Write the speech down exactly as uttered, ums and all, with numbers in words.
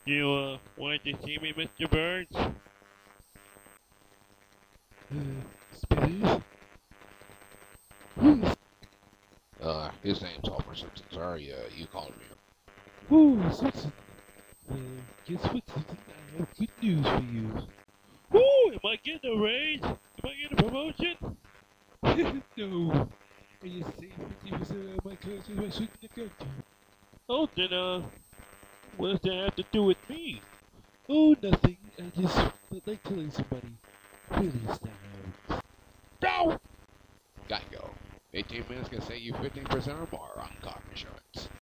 You, uh, want to see me, Mister Burns? Uh, Smithers? Uh, his name's Homer Simpson. Sorry, uh, you called me. Oh, Simpson. Well, guess what, Simpson? I have good news for you. Woo! Am I getting a raise? Am I getting a promotion? No. I just saved fifty percent of my cards I shouldn't have got to. Oh, then, uh, what does that have to do with me? Oh, nothing. I just would like to let some